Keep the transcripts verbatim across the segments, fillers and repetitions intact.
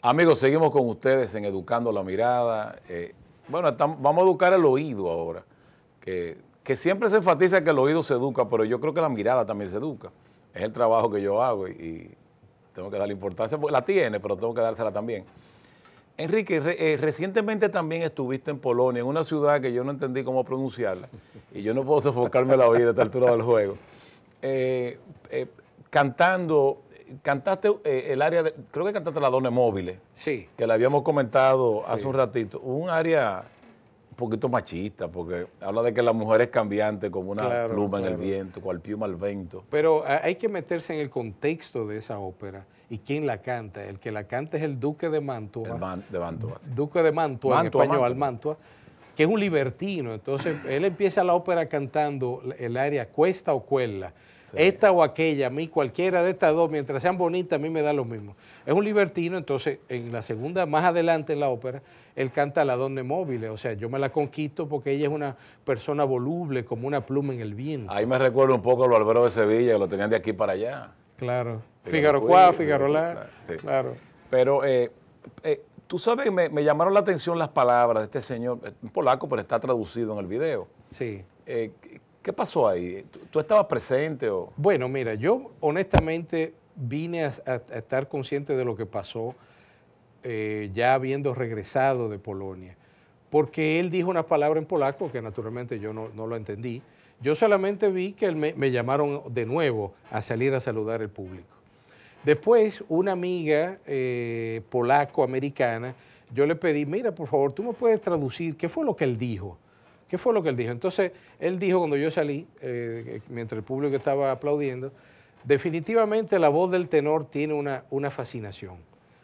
Amigos, seguimos con ustedes en Educando la Mirada. Eh, bueno, estamos, vamos a educar el oído ahora, que, que siempre se enfatiza que el oído se educa, pero yo creo que la mirada también se educa. Es el trabajo que yo hago y, y tengo que darle importancia, porque la tiene, pero tengo que dársela también. Enrique, re, eh, recientemente también estuviste en Polonia, en una ciudad que yo no entendí cómo pronunciarla, y yo no puedo sofocarme la oída a esta altura del juego. Eh, eh, cantando... Cantaste eh, el área, de, creo que cantaste la Donna Móvil, sí, que la habíamos comentado sí. hace un ratito, un área un poquito machista, porque habla de que la mujer es cambiante como una claro, pluma claro. en el viento, cual piuma al viento. Pero hay que meterse en el contexto de esa ópera y quién la canta. El que la canta es el duque de Mantua. El man, de Mantua. Sí. Duque de Mantua, Mantua en español, Mantua. Mantua, que es un libertino. Entonces, él empieza la ópera cantando el área Cuesta o Cuella. Esta o aquella, a mí cualquiera de estas dos, mientras sean bonitas, a mí me da lo mismo. Es un libertino, entonces en la segunda, más adelante en la ópera, él canta la Donna Móvil, o sea, yo me la conquisto porque ella es una persona voluble, como una pluma en el viento. Ahí me recuerdo un poco a los Alberos de Sevilla, que lo tenían de aquí para allá. Claro, Figaro Cuá, Figaro La, sí. claro. Pero eh, eh, tú sabes, me, me llamaron la atención las palabras de este señor, un polaco, pero está traducido en el video. Sí. Eh, ¿Qué pasó ahí? ¿Tú estabas presente? O? Bueno, mira, yo honestamente vine a, a, a estar consciente de lo que pasó eh, ya habiendo regresado de Polonia, porque él dijo una palabra en polaco que naturalmente yo no, no lo entendí. Yo solamente vi que él me, me llamaron de nuevo a salir a saludar al público. Después, una amiga eh, polaco-americana, yo le pedí, mira, por favor, tú me puedes traducir qué fue lo que él dijo. ¿Qué fue lo que él dijo? Entonces, él dijo cuando yo salí, eh, mientras el público estaba aplaudiendo, definitivamente la voz del tenor tiene una, una fascinación.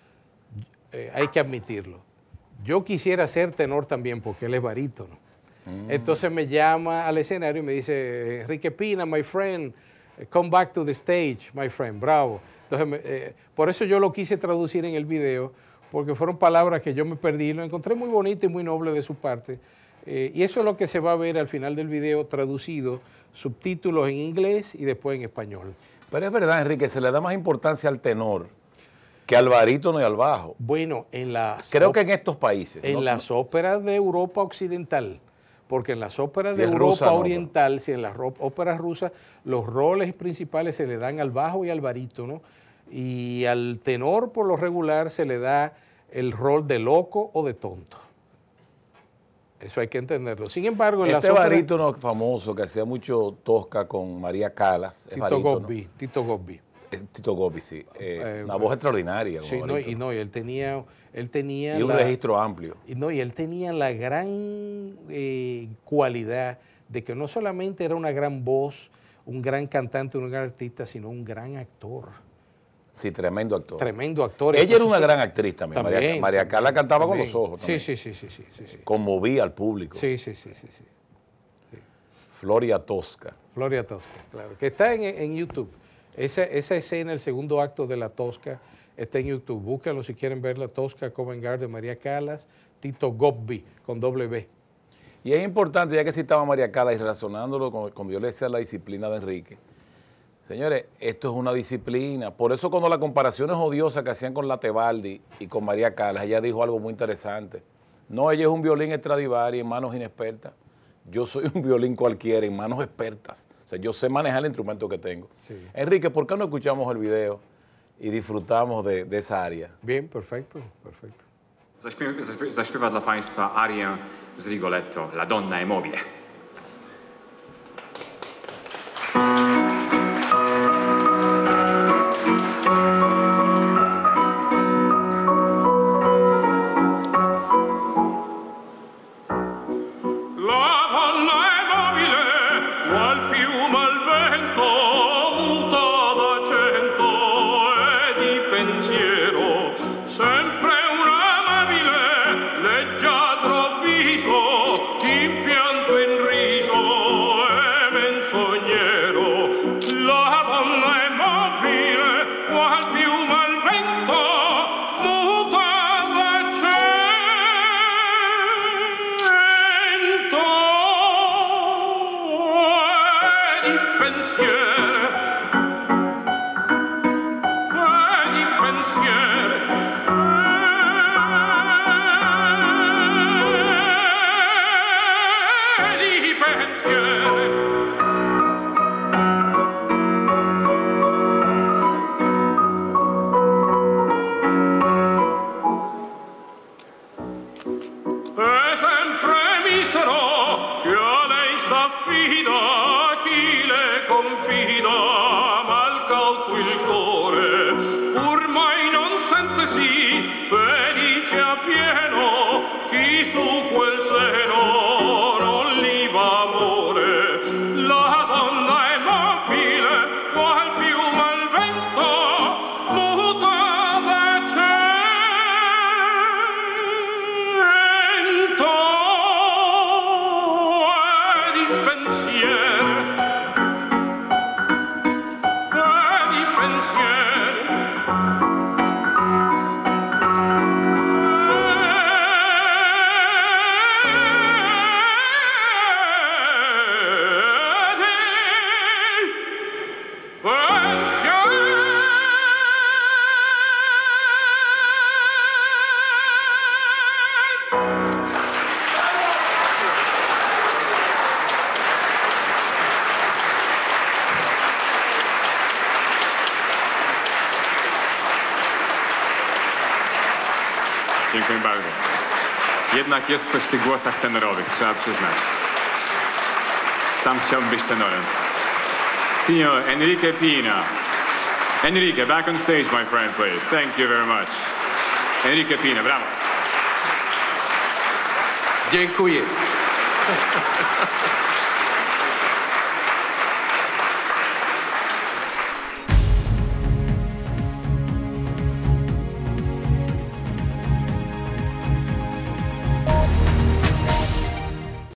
Eh, hay que admitirlo. Yo quisiera ser tenor también porque él es barítono. Mm. Entonces me llama al escenario y me dice, Enrique Pina, my friend, come back to the stage, my friend, bravo. Entonces, eh, por eso yo lo quise traducir en el video, porque fueron palabras que yo me perdí, lo encontré muy bonito y muy noble de su parte. Eh, y eso es lo que se va a ver al final del video traducido, subtítulos en inglés y después en español. Pero es verdad, Enrique, se le da más importancia al tenor que al barítono y al bajo. Bueno, en las... Creo que en estos países. En ¿no? las óperas de Europa Occidental, porque en las óperas si de Europa rusa, Oriental, no, si en las óperas rusas, los roles principales se le dan al bajo y al barítono, y al tenor por lo regular se le da el rol de loco o de tonto. Eso hay que entenderlo. Sin embargo, en este las óperas... barítono famoso que hacía mucho Tosca con María Callas, Tito Gobbi, Tito Gobbi. Tito Gobbi, sí. Eh, eh, una voz extraordinaria. Sí, no, y no, y él tenía... Él tenía y un la, registro amplio. Y, no, y él tenía la gran eh, cualidad de que no solamente era una gran voz, un gran cantante, un gran artista, sino un gran actor. Sí, tremendo actor. Tremendo actor. Ella era una gran actriz también. también María, María también, Carla cantaba también. con los ojos también. Sí, sí, sí, sí, sí, sí. Conmovía al público. Sí, sí, sí, sí, sí. sí. Floria Tosca. Floria Tosca, claro. Que está en, en YouTube. Esa, esa escena, el segundo acto de La Tosca, está en YouTube. Búscalo si quieren ver La Tosca, Covent Garden, María Callas, Tito Gobbi, con doble B. Y es importante, ya que citaba a María Callas y relacionándolo con, cuando yo le decía la disciplina de Enrique, señores, esto es una disciplina. Por eso cuando la comparación es odiosa que hacían con la Tebaldi y con María Callas, ella dijo algo muy interesante. No, ella es un violín Stradivari en manos inexpertas. Yo soy un violín cualquiera en manos expertas. O sea, yo sé manejar el instrumento que tengo. Sí. Enrique, ¿por qué no escuchamos el video y disfrutamos de, de esa área? Bien, perfecto, perfecto. Zaśpiewa, zaśpiewa dla Państwa arię z Rigoletto, La Donna è mobile. pensiero di pensieri. E sempre mi sarò che a lei s'affida chi le confida, ma al cauto il cuore pur mai non sente sì felice a pieno chi su quel seno non li va amore. La donna è mobile qual piuma al vento muta vecento e di pensiero e di pensiero. Dziękuję bardzo. Jednak jest coś w tych głosach tenorowych, trzeba przyznać. Sam chciałbym być tenorem. Signor Enrique Pina. Enrique, back on stage, my friend, please. Thank you very much. Enrique Pina, bravo. Dziękuję.